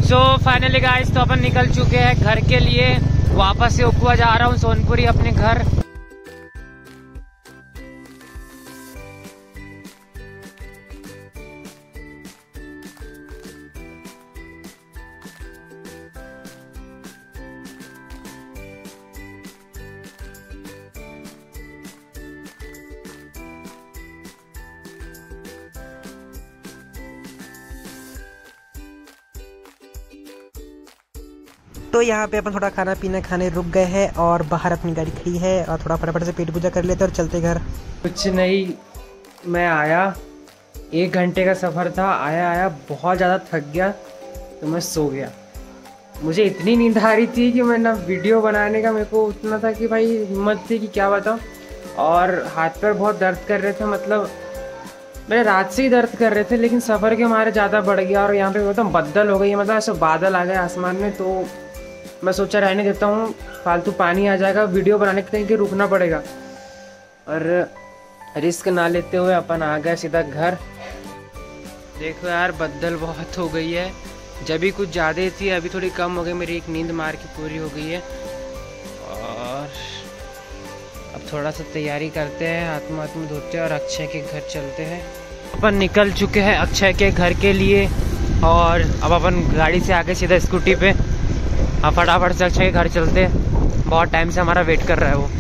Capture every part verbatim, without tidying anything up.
So finally guys तो अपन निकल चुके हैं घर के लिए। वापस से उपुआ जा रहा हूँ सोनपुरी अपने घर। तो यहाँ पे अपन थोड़ा खाना पीना खाने रुक गए हैं और बाहर अपनी गाड़ी खड़ी है और थोड़ा फटाफट से पेट पूजा कर लेते और चलते घर। कुछ नहीं, मैं आया, एक घंटे का सफ़र था, आया आया बहुत ज़्यादा थक गया तो मैं सो गया। मुझे इतनी नींद आ रही थी कि मैं ना वीडियो बनाने का मेरे को उतना था कि भाई हिम्मत थी कि क्या बताऊँ। और हाथ पैर बहुत दर्द कर रहे थे, मतलब मेरे रात से ही दर्द कर रहे थे, लेकिन सफ़र के हमारे ज़्यादा बढ़ गया। और यहाँ पे मतलब बद्दल हो गई है, मतलब ऐसे बादल आ गए आसमान में, तो मैं सोचा रहने देता हूँ, फालतू पानी आ जाएगा, वीडियो बनाने के कहीं रुकना पड़ेगा। और रिस्क ना लेते हुए अपन आ गए सीधा घर। देखो यार बद्दल बहुत हो गई है, जब भी कुछ ज़्यादा थी, अभी थोड़ी कम हो गई। मेरी एक नींद मार की पूरी हो गई है। और अब थोड़ा सा तैयारी करते हैं, हाथ में हाथ में धोते हैं और अक्षय के घर चलते हैं। अपन निकल चुके हैं अक्षय के घर के लिए और अब अपन गाड़ी से आके सीधा स्कूटी पे अब फटाफट से अक्षय के घर चलते हैं। बहुत टाइम से हमारा वेट कर रहा है वो।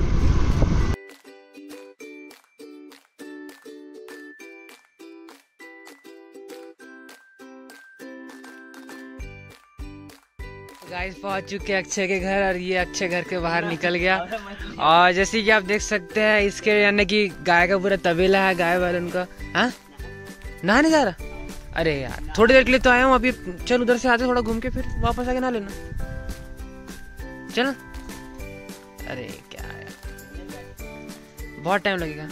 गाइस पहुंच चुके हैं अक्षय के घर और ये अक्षय घर के बाहर निकल गया। और जैसे कि आप देख सकते हैं इसके यानी कि गाय का पूरा तबेला है, गाय वाले उनका। हाँ नहाने जा रहा? अरे यार थोड़ी देर के लिए तो आया हूँ, अभी चल उधर से आते थोड़ा घूम के फिर वापस आके नहा लेना, चल। अरे क्या यार बहुत टाइम लगेगा।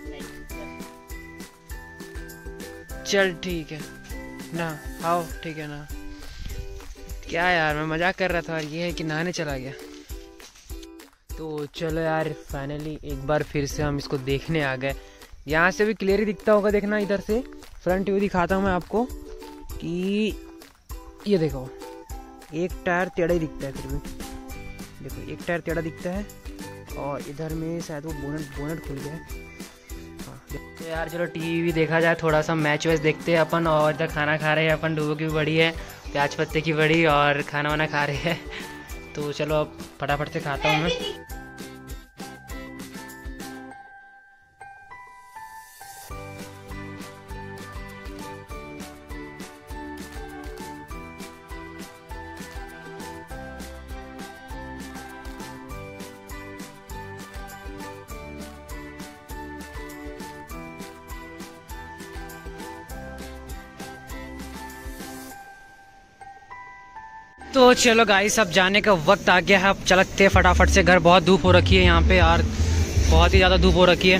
चल ठीक है ना, आओ ठीक है ना। क्या यार मैं मजाक कर रहा था, ये है कि नहाने चला गया। तो चलो यार फाइनली एक बार फिर से हम इसको देखने आ गए। यहाँ से भी क्लियर ही दिखता होगा, देखना इधर से फ्रंट व्यू दिखाता हूँ मैं आपको कि ये देखो एक टायर टेढ़ा ही दिखता है, फिर भी देखो एक टायर टेढ़ा दिखता है और इधर में शायद वो बोनट बोनट खुल गया है। हाँ तो यार चलो टीवी देखा जाए, थोड़ा सा मैच वैच देखते हैं अपन। और इधर खाना खा रहे हैं अपन, डूबो की भी बड़ी है, प्याज पत्ते की बड़ी, और खाना वाना खा रहे हैं। तो चलो अब फटाफट से खाता हूँ मैं। तो चलो गाइस अब जाने का वक्त आ गया है, अब चलते फटाफट से घर। बहुत धूप हो रखी है यहाँ पे यार, बहुत ही ज़्यादा धूप हो रखी है।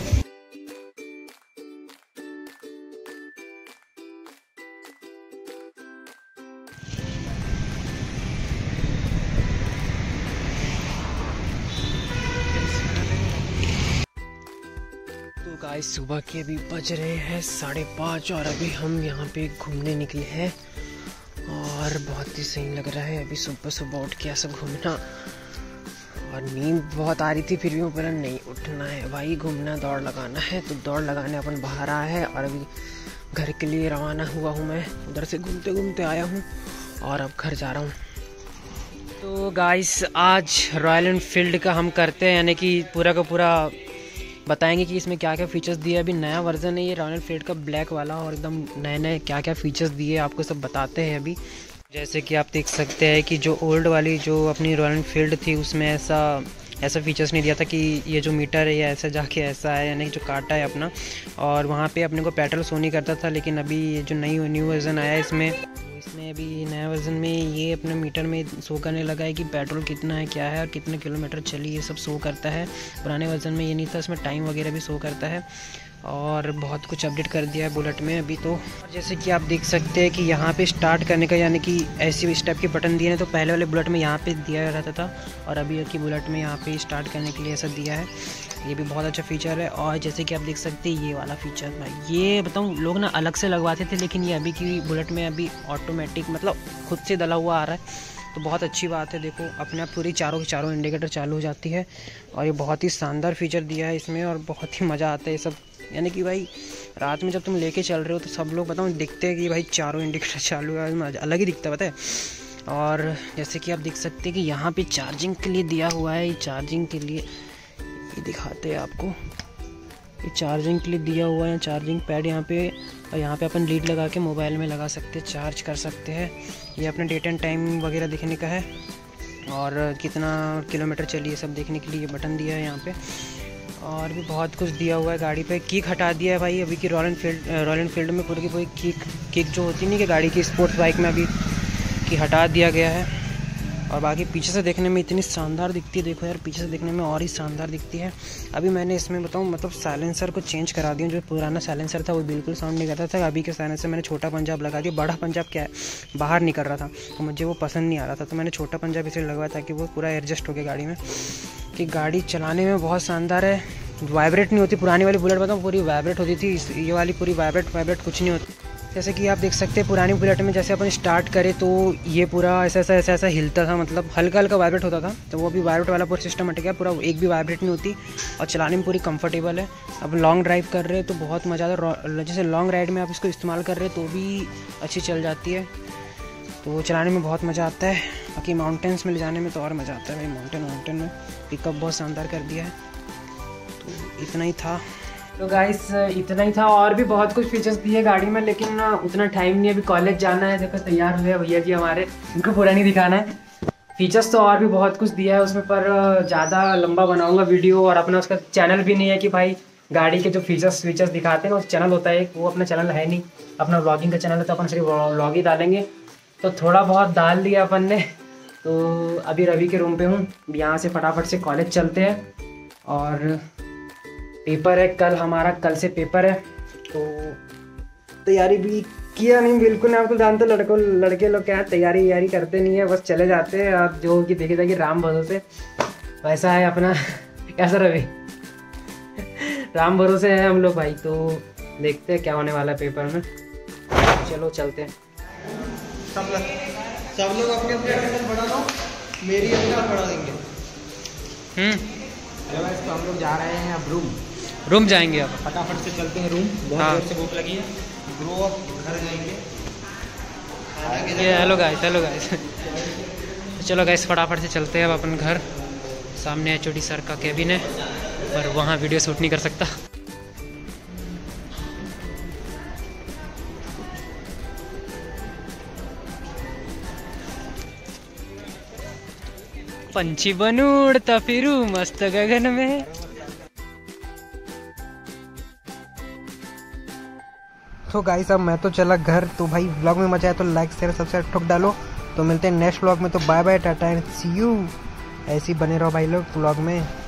तो गाइस सुबह के अभी बज रहे हैं साढ़े पाँच और अभी हम यहाँ पे घूमने निकले हैं और बहुत ही सही लग रहा है अभी सुबह सुबह उठ के ऐसा घूमना। और नींद बहुत आ रही थी, फिर भी ऊपर नहीं उठना है भाई, घूमना दौड़ लगाना है। तो दौड़ लगाने अपन बाहर आया है और अभी घर के लिए रवाना हुआ हूँ मैं। उधर से घूमते घूमते आया हूँ और अब घर जा रहा हूँ। तो गाइस आज रॉयल एनफील्ड का हम करते हैं, यानी कि पूरा का पूरा बताएंगे कि इसमें क्या क्या फीचर्स दिए। अभी नया वर्जन है ये रॉयल एनफील्ड का ब्लैक वाला और एकदम नए नए क्या क्या फीचर्स दिए आपको सब बताते हैं अभी। जैसे कि आप देख सकते हैं कि जो ओल्ड वाली जो अपनी रॉयल एनफील्ड थी उसमें ऐसा ऐसा फीचर्स नहीं दिया था कि ये जो मीटर है ये ऐसा जाके ऐसा है, यानी कि जो काटा है अपना, और वहाँ पे अपने को पेट्रोल शो नहीं करता था। लेकिन अभी ये जो नई न्यू वर्जन आया है इसमें इसमें अभी नया वर्जन में ये अपने मीटर में शो करने लगा है कि पेट्रोल कितना है, क्या है और कितने किलोमीटर चली, ये सब शो करता है। पुराने वर्जन में ये नहीं था, इसमें टाइम वगैरह भी शो करता है। और बहुत कुछ अपडेट कर दिया है बुलेट में अभी तो। जैसे कि आप देख सकते हैं कि यहाँ पे स्टार्ट करने का यानी कि ऐसी स्टेप के बटन दिए हैं, तो पहले वाले बुलेट में यहाँ पे दिया रहता था और अभी की बुलेट में यहाँ पे स्टार्ट करने के लिए ऐसा दिया है। ये भी बहुत अच्छा फीचर है। और जैसे कि आप देख सकते हैं ये वाला फीचर भाई, ये बताऊँ लोग ना अलग से लगवाते थे, लेकिन ये अभी की बुलेट में अभी ऑटोमेटिक मतलब खुद से डला हुआ आ रहा है, तो बहुत अच्छी बात है। देखो अपने आप पूरी चारों की चारों इंडिकेटर चालू हो जाती है और ये बहुत ही शानदार फीचर दिया है इसमें और बहुत ही मज़ा आता है ये सब। यानी कि भाई रात में जब तुम लेके चल रहे हो तो सब लोग बताओ दिखते हैं कि भाई चारों इंडिकेटर चालू है, अलग ही दिखता है पता है। और जैसे कि आप देख सकते हैं कि यहाँ पे चार्जिंग के लिए दिया हुआ है, ये चार्जिंग के लिए ये दिखाते हैं आपको, ये चार्जिंग के लिए दिया हुआ है चार्जिंग पैड यहाँ पे। और यहाँ पे अपन लीड लगा के मोबाइल में लगा सकते हैं, चार्ज कर सकते हैं। ये अपने डेट एंड टाइम वगैरह देखने का है और कितना किलोमीटर चलिए सब देखने के लिए ये बटन दिया है यहाँ पे। और भी बहुत कुछ दिया हुआ है गाड़ी पे। किक हटा दिया है भाई अभी की रॉयल एनफील्ड रॉयल एनफील्ड में पूरी की पूरी किक किक जो होती नहीं कि गाड़ी की स्पोर्ट्स बाइक में अभी की हटा दिया गया है। और बाकी पीछे से देखने में इतनी शानदार दिखती है, देखो यार पीछे से देखने में और ही शानदार दिखती है। अभी मैंने इसमें बताऊँ मतलब साइलेंसर को चेंज करा दिया, जो पुराना साइलेंसर था वो बिल्कुल साउंड नहीं करता था। अभी के साइलेंसर मैंने छोटा पंजाब लगा दिया, बड़ा पंजाब क्या है बाहर निकल रहा था तो मुझे वो पसंद नहीं आ रहा था, तो मैंने छोटा पंजाब इसलिए लगवाया ताकि वो पूरा एडजस्ट हो गया गाड़ी में, कि गाड़ी चलाने में बहुत शानदार है। वाइब्रेट नहीं होती, पुरानी वाली बुलेट बताऊँ पूरी वाइब्रेट होती थी, ये वाली पूरी वाइब्रेट वाइब्रेट कुछ नहीं होती। जैसे कि आप देख सकते हैं पुरानी बुलेट में जैसे अपन स्टार्ट करें तो ये पूरा ऐसा ऐसा ऐसा ऐसा हिलता था, मतलब हल्का हल्का वाइब्रेट होता था, तो वो अभी वाइब्रेट वाला पूरा सिस्टम हट गया, पूरा एक भी वाइब्रेट नहीं होती और चलाने में पूरी कंफर्टेबल है। अब लॉन्ग ड्राइव कर रहे हैं तो बहुत मज़ा आता है, जैसे लॉन्ग राइड में आप इसको इस्तेमाल कर रहे हैं तो भी अच्छी चल जाती है, तो चलाने में बहुत मज़ा आता है। बाकी माउंटेन्स में ले जाने में तो और मज़ा आता है भाई, माउंटेन माउंटेन में पिकअप बहुत शानदार कर दिया है। तो इतना ही था तो गाइस इतना ही था, और भी बहुत कुछ फीचर्स दिए गाड़ी में, लेकिन उतना टाइम नहीं, अभी कॉलेज जाना है। देखो तैयार हुए भैया जी हमारे, इनको पूरा नहीं दिखाना है। फीचर्स तो और भी बहुत कुछ दिया है उसमें, पर ज़्यादा लंबा बनाऊंगा वीडियो। और अपना उसका चैनल भी नहीं है कि भाई गाड़ी के जो फीचर्स फीचर्स दिखाते हैं ना, उस चैनल होता है, वो अपना चैनल है नहीं, अपना व्लॉगिंग का चैनल है, तो अपन सिर्फ व्लॉग ही डालेंगे। तो थोड़ा बहुत डाल दिया अपन ने। तो अभी रवि के रूम पे हूँ, यहाँ से फटाफट से कॉलेज चलते हैं। और पेपर है कल हमारा, कल से पेपर है, तो तैयारी भी किया नहीं बिल्कुल। आप तो जानते लड़कों लड़के लोग क्या तैयारी यारी करते नहीं है, बस चले जाते हैं। आप जो कि देखे जाएगी राम भरोसे, वैसा है अपना कैसा रवि राम भरोसे है हम लोग भाई। तो देखते हैं क्या होने वाला है पेपर में, चलो चलते हैं। सब लोग सब लोग अपने अपने अटेंडेंस बढ़ा लो, मेरी अटेंडेंस बढ़ा देंगे। हम्म हेलो गाइस, तो हम लोग जा रहे हैं अब रूम रूम जाएंगे अब, फटाफट से चलते हैं रूम, बहुत हाँ। देर से भूख लगी है। ग्रो अप घर जाएंगे। ये हेलो गाइस हेलो गाइस चलो गाइस फटाफट से चलते हैं अब अपन घर। सामने एच ओ डी सर का केबिन है, पर वहाँ वीडियो शूट नहीं कर सकता। पंछी बनू उड़ता फिरू मस्त गगन में। तो गाइस अब मैं तो चला घर। तो भाई व्लॉग में मजा आया तो लाइक शेयर सब्सक्राइब ठोक डालो। तो मिलते हैं नेक्स्ट व्लॉग में, तो bye bye tata and see you. ऐसे ही बने रहो भाई लोग व्लॉग में।